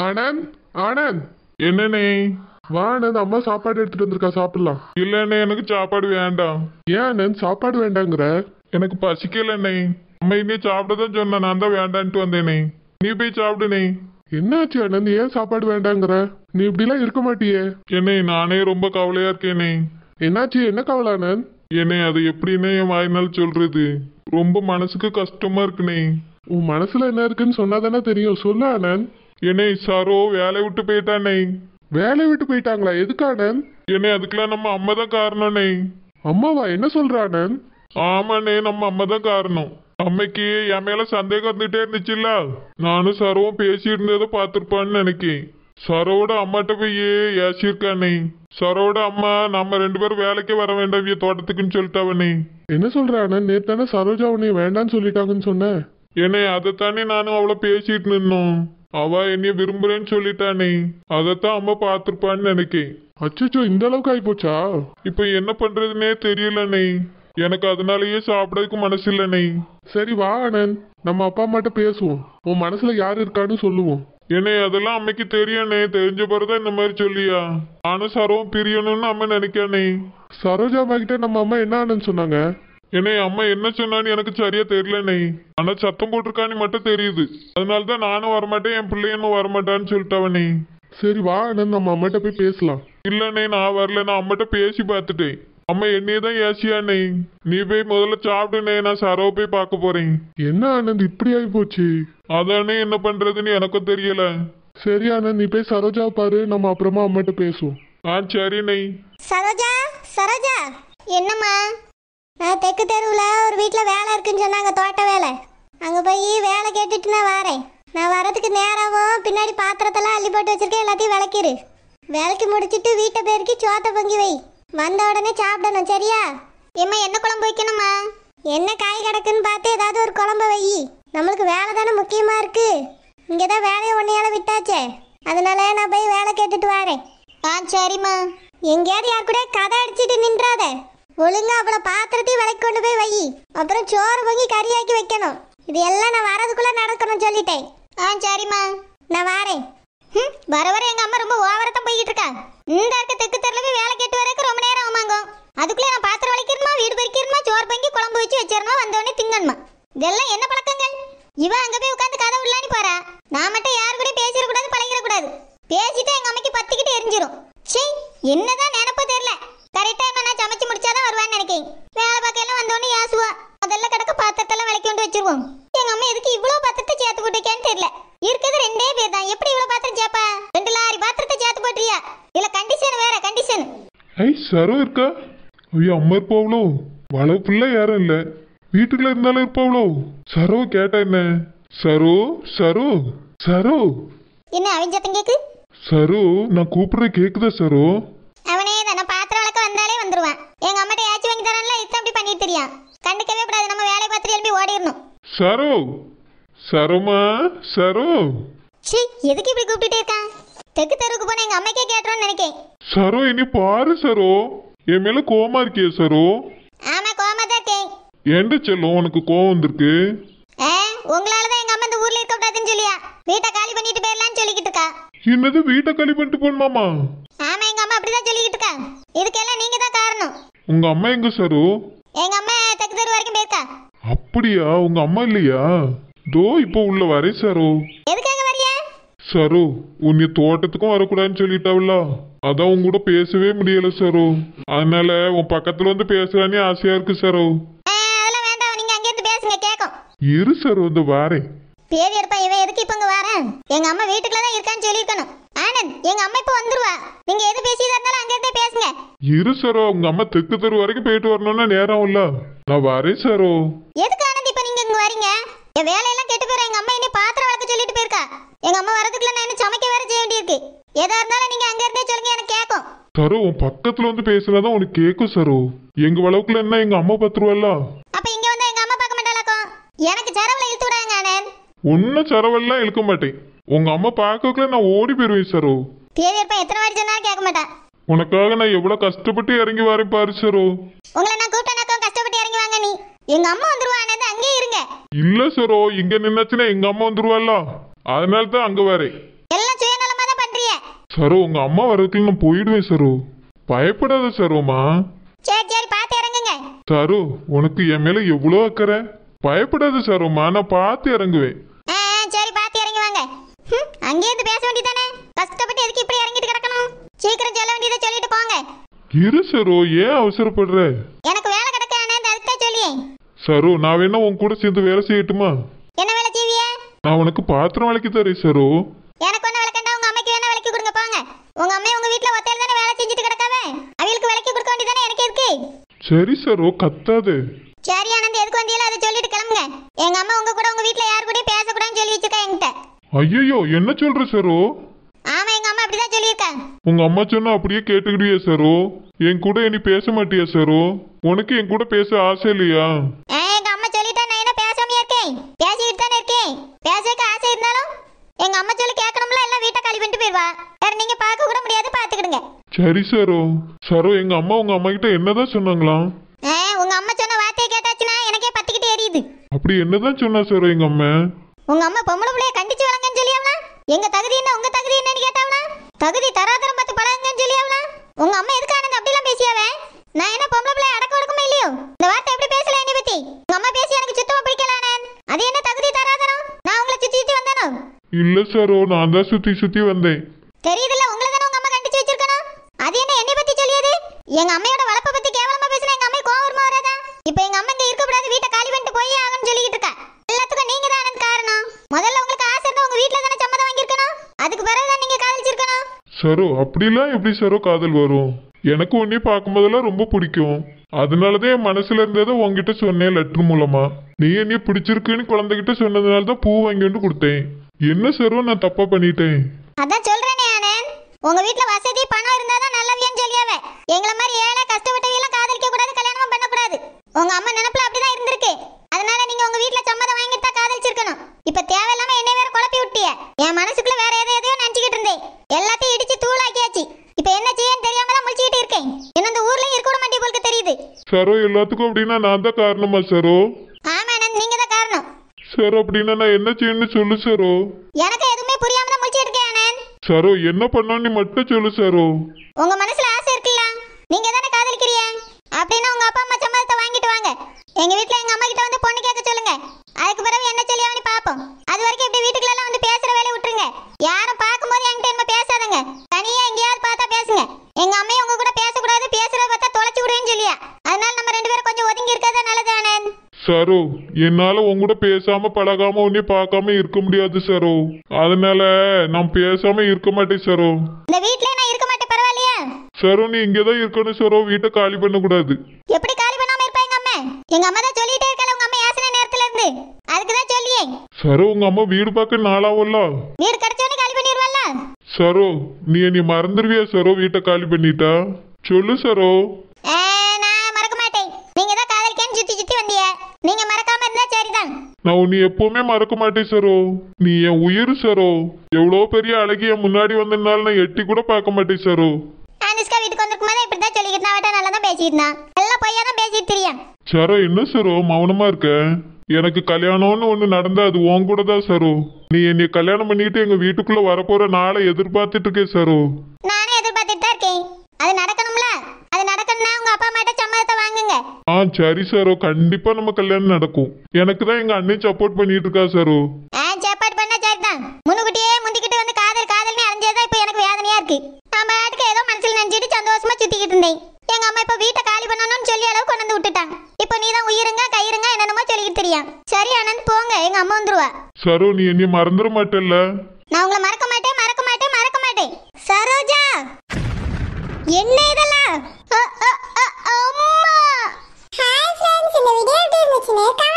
ஆனந்த், ஆனந்த். என்னண்ணே? வா ஆனந்த், அம்மா சாப்பாடு எடுத்துட்டு வந்திருக்கா, சாப்பிடலாம். இல்லண்ணே, எனக்கு சாப்பாடு வேண்டாம். ஏன் ஆனந்த் சாப்பாடு வேண்டாங்கிற? எனக்கு பசிக்கலண்ணே. அம்மா இன்னும் சாப்பிடதான் சொன்ன, நான் தான் வேண்டான்ட்டு வந்தேனே. நீ போய் சாப்பிடுனே. என்னாச்சு ஆனந்த், ஏன் சாப்பாடு வேண்டாங்கிற? நீ இப்படிலாம் இருக்க மாட்டியே. என்னே, நானே ரொம்ப கவலையா இருக்கேனே. என்னாச்சு, என்ன கவலை ஆனந்த்? என்னே, அது எப்படின்னு என் வாயினால் சொல்றது? ரொம்ப மனசுக்கு கஷ்டமா இருக்குனே. உன் மனசுல என்ன இருக்குன்னு சொன்னாதானே தெரியும், சொல்லு ஆனந்த். என்னே, சரோ வேலையை விட்டு போயிட்டானே. வேலையை விட்டு போயிட்டாங்களா? எதுக்கு ஆனந்த்? என்னே, அதுக்கெல்லாம் நம்ம அம்மா தான் காரணம்னே. அம்மாவா? என்ன சொல்ற ஆனந்த்? ஆமாண்ணே, நம்ம அம்மா தான் காரணம். அம்மைக்கு என் மேல சந்தேகம் வந்துட்டே இருந்துச்சுல்ல, நானும் சரோவும் பேசிட்டு இருந்ததை பார்த்துருப்பான்னு நினைக்கேன். சரோட அம்மாட்ட போய் ஏசிருக்கானே. சரோட அம்மா நம்ம 2 பேரும் வேலைக்கே வர வேண்டாம் தோட்டத்துக்குன்னு சொல்லிட்டாவனே. என்ன சொல்ற ஆனந்த்? நேற்று தானே சரோஜா உன்னை வேண்டான்னு சொல்லிட்டாங்கன்னு சொன்ன. என்னை அதைத்தானே நானும் அவளை பேசிட்டு நின்னோம். அவ என்னைய விரும்புறேன்னு சொல்லிட்டானே. அதைத்தான் அம்மா பார்த்துருப்பான்னு நினைக்கேன். அச்சோ, இந்த அளவுக்கு ஆயிப்போச்சா? இப்ப என்ன பண்றதுன்னே தெரியலண்ணே. எனக்கு அதனாலயே சாப்பிடறதுக்கு மனசு இல்லண்ணே. சரி வா ஆனந்த், நம்ம அப்பா அம்மாட்ட பேசுவோம். உன் மனசுல யார் இருக்கான்னு சொல்லுவோம். என்னே, அதெல்லாம் அம்மைக்கு தெரியானே. தெரிஞ்ச பிறகுதான் இந்த மாதிரி சொல்லியா? நானும் சரோவும் பிரியணும்னு அம்மா நினைக்கானே. சரோஜா அம்மா கிட்ட நம்ம அம்மா என்ன ஆனந்த் சொன்னாங்க? என்னே, அம்மா என்ன சொன்னான்னு எனக்கு சரியா தெரியலண்ணே. ஆனா சத்தம் போட்டிருக்கான்னு மட்டும் தெரியுது. அதனாலதான் நானும் வரமாட்டேன், என் பிள்ளையனும் வரமாட்டான்னு சொல்லிட்டவனே. சரி வா ஆனந்த், நம்ம அம்மாட்ட போய் பேசலாம். இல்லண்ணே, நான் வரல. நான் அம்மாட்ட பேசி பார்த்துட்டேன். அம்மா என்னையே தான் ஏசியானே. நீ போய் முதல்ல சாப்பிடுனே, நான் சரோவை போய் பார்க்க போறேன். என்ன ஆனந்த் இப்படி ஆகி போச்சு? அதானே என்ன பண்றதுன்னு எனக்கும் தெரியல. சரி ஆனந்த், நீ போய் சரோஜாவை பாரு, நம்ம அப்புறமா அம்மாட்ட பேசுவோம். சரிண்ணே. சரோஜா, சரோஜா. என்னம்மா? நான் தெற்கு தெருவில் ஒரு வீட்டில் வேலை இருக்குன்னு சொன்னாங்க, தோட்ட வேலை. அங்கே போய் வேலை கேட்டுட்டு நான் வரேன். நான் வரதுக்கு நேரமும் பின்னாடி பாத்திரத்தெல்லாம் அள்ளி போட்டு வச்சிருக்கேன், எல்லாத்தையும் விளக்கிரு. விளக்கி முடிச்சிட்டு வீட்டை பெருக்கி சோத்தை பொங்கி வை. வந்த உடனே சாப்பிடணும், சரியா? ஏம்மா, என்ன குழம்பு வைக்கணுமா? என்ன காய் கிடக்குன்னு பார்த்து ஏதாவது ஒரு குழம்பு வை. நம்மளுக்கு வேலை தானே முக்கியமாக இருக்கு. இங்கே தான் வேலையை ஒன்றையால விட்டாச்சே, அதனால நான் போய் வேலை கேட்டுட்டு வரேன். சரிம்மா. எங்கேயாவது யார் கூட கதை அடிச்சுட்டு நின்றாத. ஒழுங்கா அவ்வளோ பாத்திரத்தையும் விலைக்கு கொண்டு போய் வை. அப்புறம் சோறு பொங்கி கறியாக்கி வைக்கணும். இது எல்லாம் நான் வரதுக்குள்ள நடக்கணும் சொல்லிட்டேன். சரிம்மா, நான் வரேன். வர வர எங்க அம்மா ரொம்ப ஓவரத்தான் போய்கிட்டு இருக்கா. இந்த இருக்க தெற்கு தெருல போய் வேலை கேட்டு வரக்கு ரொம்ப நேரம் ஆமாங்க. அதுக்குள்ளே நான் பாத்திரம் வலிக்கிறமா, வீடு பறிக்கிறமா, சோறு பொங்கி குழம்பு வச்சு வச்சிடணும், வந்தோடனே திங்கணுமா. இதெல்லாம் என்ன பழக்கங்கள்? இவ அங்க போய் உட்காந்து கதை விடலான்னு போறா. நான் மட்டும் யாரு கூட பேசிடக்கூடாது, பழகிடக்கூடாது. பேசிட்டு எங்க அம்மைக்கு பத்திக்கிட்டு எரிஞ்சிரும். சரி, என்னதான் நினைப்போ தெரியல. கரெக்டா நான் சமைச்சு முடிச்சாதான் வருவான்னு நினைக்கேன். வேலை பார்க்க எல்லாம் வந்தோடனே யாசுவா. அதெல்லாம் கிடக்க பாத்திரத்தெல்லாம் விலைக்கு கொண்டு வச்சிருவோம். எங்க அம்மா எதுக்கு இவ்வளவு பாத்திரத்தை சேர்த்து போட்டுருக்கான்னு தெரியல. இருக்கிறது 2 பேர் தான், எப்படி இவ்வளவு பாத்திரம் சேப்பா? 2 லாரி பாத்திரத்தை சேர்த்து போட்டுறியா? இல்ல கண்டிஷன் வேற கண்டிஷன். சரோ இருக்கா? ஐயோ, அம்மா இருப்பாவளோ? வளவு பிள்ளை யாரும் இல்ல, வீட்டுக்குள்ள இருந்தாலும் இருப்பாவளோ? சரோ கேட்டா என்ன? சரோ, சரோ, சரோ. என்ன அவன் சத்தம் கேக்கு? சரோ, நான் கூப்பிடுற கேக்குதா சரோ? அவனே தான், பாத்திரம் விளக்க வந்தாலே வந்துருவான். எங்க அம்மாட்ட ஏச்சி வாங்கி தரான்ல, இது அப்படி பண்ணிட்டு தெரியும். கண்டுக்கவே கூடாது, நம்ம வேலையை பார்த்துட்டு எழுப்பி ஓடிடணும். சரோ, சரோமா, சரோ. சீ, எதுக்கு இப்படி கூப்பிட்டுட்டே இருக்கான்? தெற்கு தெருவுக்கு போன எங்க அம்மைக்கே கேட்டுறோன்னு நினைக்கேன். சரோ, இனி பாரு சரோ, என் மேல கோவமா இருக்கிய சரோ? ஆமா, கோவமா தான் இருக்கேன். ஏன்டா செல்லம், உனக்கு கோவம் வந்திருக்கு? உங்களாலதான் எங்க அம்மா இந்த ஊர்ல இருக்க கூடாதுன்னு சொல்லியா வீட்டை காலி பண்ணிட்டு போயிடலான்னு சொல்லிக்கிட்டு இருக்கா. என்னது, வீட்டை காலி பண்ணிட்டு போகணுமாமா? ஆமா, எங்க அம்மா அப்படிதான் சொல்லிக்கிட்டு இருக்கா. இதுக்கெல்லாம் நீங்க தான் காரணம். உங்க அம்மா எங்க சரோ? எங்க அம்மா தெற்கு தெரு வரைக்கும் போயிருக்கா. அப்படியா? உங்க அம்மா இல்லையா? தோ இப்போ உள்ள வரே சரோ. எதுக்காக வரியா? சரோ, உன்னை தோட்டத்துக்கும் வரக்கூடாதுன்னு சொல்லிட்டாவில்ல, அதான் உங்க கூட பேசவே முடியல சரோ. அதனால உன் பக்கத்துல வந்து பேசலான்னு ஆசையா இருக்கு சரோ. அதெல்லாம் வேண்டாம், நீங்க அங்க இருந்து பேசுங்க, கேட்கும். இரு சரோ, இந்த வாரேன். பேதி எடுப்பா, இவன் எதுக்கு இப்ப இங்க வரேன்? எங்க அம்மா வீட்டுக்குள்ள தான் இருக்கான்னு சொல்லிருக்கணும். ஆனந்த், எங்க அம்மா இப்ப வந்துருவா. நீங்க எது பேசியதா இருந்தாலும் அங்க இருந்தே பேசுங்க. இரு சரோ, உங்க அம்மா தெற்கு தெரு வரைக்கும் போயிட்டு வரணும்னா நேரம் இல்ல, நான் வரேன் சரோ. எதுக்கு ஆனந்த் இப்ப நீங்க இங்க வரீங்க? என் வேலையெல்லாம் கெட்டு போயிடும். எங்க அம்மா இனி பாத்திரம் வளர்க்க சொல்லிட்டு போயிருக்கா. எங்க அம்மா வரதுக்குள்ள நான் இன்னும் சமைக்க வேற செய்ய வேண்டியிருக்கு. எதா இருந்தாலும் நீங்க அங்க இருந்தே சொல்லுங்க, எனக்கு கேட்கும். சரோ, உன் பக்கத்துல வந்து பேசுனாதான் உனக்கு கேட்கும் சரோ. எங்க வளவுக்குள்ள என்ன எங்க அம்மா பத்துருவல்ல. அப்ப இங்க வந்து எங்க அம்மா பார்க்க மாட்டாளாக்கும். எனக்கு சரவல இழுத்து விடாங்க ஆனந்த். ஒன்னும் சரவெல்லாம் இழுக்க மாட்டேன். உங்க அம்மா பார்க்கக்குள்ள நான் ஓடி போயிருவேன் சரோ. பேதி எடுப்பா, எத்தனை வாட்டி சொன்னாலும் கேட்க மாட்டா. உனக்காக நான் எவ்வளவு கஷ்டப்பட்டு இறங்கி வரேன் பாரு சரோ. உங்களை நான் கூப்பிட்டேனாக்கும் கஷ்டப்பட்டு இறங்கி வாங்க. நீ எங்க அம்மா வந்துருவா ஆனந்த், அங்கே இருங்க. இல்ல சரோ, இங்க நின்னாச்சுன்னா எங்க அம்மா வந்துருவாள்ல, அதனால தான் அங்க வரேன். எல்லாம் சுயநல சரோ உங்க அம்மா வர்றதுக்குள்ள நான் போயிடுவேன் சரோ. பயப்படாத சரோமா. சரி சரி பார்த்து இறங்குங்க. சரோ உனக்கு என் மேல எவ்வளோ அக்கறை. பயப்படாத சரோமா, நான் பார்த்து இறங்குவேன். சரி பார்த்து இறங்கி வாங்க. அங்கேருந்து பேச வேண்டியதானே, கஷ்டப்பட்டு எதுக்கு இப்படி இறங்கிட்டு கிடக்கணும்? சீக்கிரம் சொல்ல வேண்டியதை சொல்லிட்டு போங்க. இரு சரோ, ஏன் அவசரப்படுற? எனக்கு வேலை கிடக்கானே, அதுக்கு தான் சொல்லியே. சரோ நான் வேணா உன் கூட சேர்ந்து வேலை செய்யட்டுமா? என்ன வேலை செய்விய? நான் உனக்கு பாத்திரம் விளக்கி தரேன் சரோ. எனக்கு ஒண்ணு விளக்கண்டா, உங்க அம்மைக்கு வேணா விளக்கி கொடுங்க போங்க. உங்க அம்மா உங்க வீட்டுல ஒத்தையில தானே வேலை செஞ்சுட்டு கிடக்காவே, அவளுக்கு விளக்கி கொடுக்க வேண்டியதானே, எனக்கு எதுக்கு? சரி சரோ கத்தாது. சரி ஆனந்த், எதுக்கு வந்தியல அதை சொல்லிட்டு கிளம்புங்க. எங்க அம்மா உங்க கூட உங்க வீட்டுல யாரு கூட பேசக்கூடாதுன்னு சொல்லி வச்சிருக்கா என்கிட்ட. ஐயோ என்ன சொல்ற சரோ? ஆமா எங்க அம்மா அப்படிதான் சொல்லியிருக்கா. உங்க அம்மா சொன்னா அப்படியே கேட்டுக்கிட்டியா சரோ? என் கூட இனி பேச மாட்டியா சரோ? உனக்கு என் கூட பேச ஆசை இல்லையா? எங்க அம்மா சொல்லிட்டா நான் என்ன பேசாமையா இருக்கேன்? பேசிக்கிட்டு தானே இருக்கேன். பேசக்க ஆசை இருந்தாலும் எங்க அம்மா சொல்லி கேட்கணும்ல, எல்லாம் வீட்டை காலி பண்ணிட்டு போயிடுவா. வேற நீங்க பார்க்க கூட முடியாது, பாத்துக்கிடுங்க. சரி சரோ. சரோ எங்க அம்மா உங்க அம்மா கிட்ட என்னதான் சொன்னாங்களாம்? உங்க அம்மா சொன்ன வார்த்தையை கேட்டாச்சுன்னா எனக்கே பத்திக்கிட்டு எரியுது. அப்படி என்னதான் சொன்னா சரோ எங்க அம்மா? உங்க அம்மா பொம்பளை பிள்ளைய கண்டிச்சு வளங்கன்னு சொல்லியாவனா? எங்க தகுதி என்ன உங்க தகுதி என்னன்னு கேட்டாவனா? தகுதி தராதரம் பார்த்து பழகுங்கன்னு சொல்லியாவனா? உங்க அம்மா எதுக்கு ஆனந்த் அப்படிலாம் பேசியாவே? நான் என்ன பொம்பளை பிள்ளைய அடக்க ஒடுக்கமே இல்லையோ? இந்த வார்த்தை எப்படி பேசல என்னை பத்தி? உங்க அம்மா பேசி எனக்கு சுத்தமா பிடிக்கல ஆனந்த். அது என்ன தகுதி தராதரம்? நான் உங்களை சுத்தி சுத்தி வந்தானோ? இல்ல சரோ, நான் தான் சுத்தி சுத்தி வந்தேன். தெரியுதுல்ல, உங்களை தானே உங்க அம்மா கண்டிச்சு வச்சிருக்கணும். அது என்ன என்னை பத்தி சொல்லியது? எங்க அம்மையோட வளப்பை பத்தி கேவலமா பேசினா எங்க அம்மை கோவம் வருமா வராதா? இப்ப எங்க அம்மா இங்க இருக்கக்கூடாது, வீட்டை காலி பண்ணிட்டு போய் ஆகணும்னு சொல்லிட்டு இருக்கா. எல்லாத்துக்கும் நீங்க தான் ஆனந்த் காரணம். முதல்ல உங்களுக்கு ஆசை இருந்தா உங்க வீட்டுல தானே சம்மதம் வாங்கியிருக்கணும். அதுக்கு பிறகுதான் நீங்க காதலிச்சிருக்கணும். சரோ அப்படிலாம் எப்படி சரோ காதல் வரும்? எனக்கு உன்னை பார்க்கும்போதெல்லாம் ரொம்ப பிடிக்கும். அதனாலதான் என் மனசுல இருந்ததை உன்கிட்ட சொன்னேன் லெட்டர் மூலமா. நீ என்னைய பிடிச்சிருக்குன்னு குழந்தைகிட்ட சொன்னதுனாலதான் பூ வாங்கி வந்து கொடுத்தேன். என்ன சரோ நான் தப்பா பண்ணிட்டேன்? அதான் சொல்றேனே ஆனந்த், உங்க வீட்டுல வசதி பணம் இருந்தாதான் நல்லவியான்னு சொல்லியாவே. எங்களை மாதிரி ஏழை கஷ்டப்பட்டவெல்லாம் காதலிக்க கூடாது, கல்யாணமும் பண்ணக்கூடாது. உங்க அம்மா நினைப்புல அப்படிதான் இருந்திருக்கு. அதனால நீங்க உங்க வீட்டுல சம்மதம் வாங்கிட்டு தான் காதலிச்சிருக்கணும். இப்ப தேவையில்லாம என்னை வேற குழப்பி விட்டிய. என் மனசுக்குள்ள வேற எதையோ நினைச்சுக்கிட்டு இருந்தேன். எல்லாத்தையும் இடிச்சு தூளாக்கியாச்சு. இப்ப என்ன செய்யன்னு தெரியாம தான் முழிச்சுக்கிட்டு இருக்கேன். இன்னும் இந்த ஊர்லயும் இருக்க கூட மாட்டே போலுக்கு தெரியுது. சரோ எல்லாத்துக்கும் அப்படின்னா நான் தான் காரணமா சரோ? ஆமா ஆனந்த், நீங்க தான் காரணம். சரோ அப்படின்னா நான் என்ன செய்யணும்னு சொல்லு சரோ. எனக்கு எதுவுமே புரியாம தான் முழிச்சிட்டு இருக்கேன் ஆனந்த். சரோ என்ன பண்ணணும் மட்டும் சொல்லு சரோ. உங்க மனசுல ஆசை இருக்குல்ல, நீங்க தானே காதலிக்கிறீங்க. அப்படின்னா உங்க அப்பா அம்மா சம்மதத்தை வாங்கிட்டு வாங்க. எங்க வீட்டுல எங்க அம்மா கிட்ட வந்து பொண்ணு கேட்க சொல்லுங்க. அதுக்கு பிறகு என்ன சொல்லியாவனு பாப்போம். அது வரைக்கும் இப்படி வீட்டுக்குள்ள எல்லாம் வந்து பேசுற வேலையை விட்டுருங்க. யாரும் பார்க்கும்போது என்கிட்ட என்ன பேசாதங்க. தனியா எங்கேயாவது பார்த்தா பேசுங்க. எங்க அம்மையும் உங்க கூட பேசக்கூடாது, பேசுறத பார்த்தா தொலைச்சு விடுவேன்னு சொல்லியா. அதனால நம்ம ரெண்டு பேரும் கொஞ்சம் ஒதுங்கி இருக்கிறது நல்லது ஆனந்த். சரோ என்னால உன் கூட பேசாம பழகாம உன்னை பார்க்காம இருக்க முடியாது சரோ. அதனால நான் பேசாம இருக்க மாட்டேன் சரோ. இந்த வீட்லயே நான் இருக்க மாட்டேன், பரவாயில்லையா? சரோ நீ இங்கதான் இருக்கணும் சரோ, வீட்டை காலி பண்ண கூடாது. எப்படி காலி பண்ணாம இருப்பா எங்க அம்மா? எங்க அம்மா தான் சொல்லிட்டே இருக்கல உங்க அம்மா யாசனை நேரத்துல இருந்து. அதுக்கு தான் சொல்லியே. சரோ உங்க அம்மா வீடு பார்க்க நாளாவல்ல. வீடு கிடைச்சவனே காலி பண்ணிடுவாள்ல. சரோ நீ என்னை மறந்துடுவியா சரோ வீட்டை காலி பண்ணிட்டா? சொல்லு சரோ. நான் மறக்க மாட்டேன். நீங்க தான் காதலிக்கேன்னு சுத்தி சுத்தி வந்தீங்க. நீங்க மறக்காம இருந்தா சரிதான். நான் உன்னை எப்பவுமே மறக்க மாட்டேன் சரோ. நீ என் உயிர் சரோ. எவ்வளோ பெரிய அழகிய முன்னாடி வந்ததுனால நான் எட்டி கூட பார்க்க மாட்டேன் சரோ. அனுஷ்கா வீட்டுக்கு வந்திருக்கும் போது இப்படிதான் சொல்லிக்கிட்டு நான் அவட்ட நல்லா தான் பேசிட்டு இருந்தான். எல்லாம் பொய்யா தான் பேசிட்டு தெரியும். சரோ என்ன சரோ மௌனமா இருக்க? எனக்கு கல்யாணம்னு ஒண்ணு நடந்தா அது உன் கூட தான் சரோ. நீ என்னை கல்யாணம் பண்ணிட்டு எங்க வீட்டுக்குள்ள வரப்போற நாளை எதிர்பார்த்துட்டு இருக்கேன் சரோ. நானே எதிர்பார்த்துட்டு தான் இருக்கேன். அது நடக்கணும்ல. அது நடக்கணும்னா உங்க அப்பா அம்மாட்ட சம்மதத்தை வாங்குங்க. சரி சரோ, கண்டிப்பா நம்ம கல்யாணம் நடக்கும். எனக்கு தான் எங்க அண்ணன் சப்போர்ட் பண்ணிட்டு இருக்கா சரோ. சப்பாட் பண்ணா சரிதான். முன்னுக்குட்டியே முந்திக்கிட்டு வந்து காதல் காதல்னு அலைஞ்சதுதான் இப்ப எனக்கு வேதனையா இருக்கு. நான் பாட்டுக்கு ஏதோ மனசுல நினைச்சிட்டு சந்தோஷமா சுத்திக்கிட்டு இருந்தேன். எங்க அம்மா இப்ப வீட்டை காலி பண்ணணும்னு சொல்லி அளவு கொண்டு வந்து விட்டுட்டாங்க. இப்ப நீ தான் உயிருங்க கயிறுங்க என்னென்னமோ சொல்லிக்கிட்டு தெரியும். சரி ஆனந்த் போங்க, எங்க அம்மா வந்துருவா. சரோ நீ என்னை மறந்துட மாட்டேல்ல? நான் உங்களை மறக்க மாட்டேன் மறக்க மாட்டேன் மறக்க மாட்டேன். சரோஜா என்ன இதெல்லாம்? அம்மா. ஹாய் फ्रेंड्स, இந்த வீடியோ எப்படி இருந்துச்சுன்னு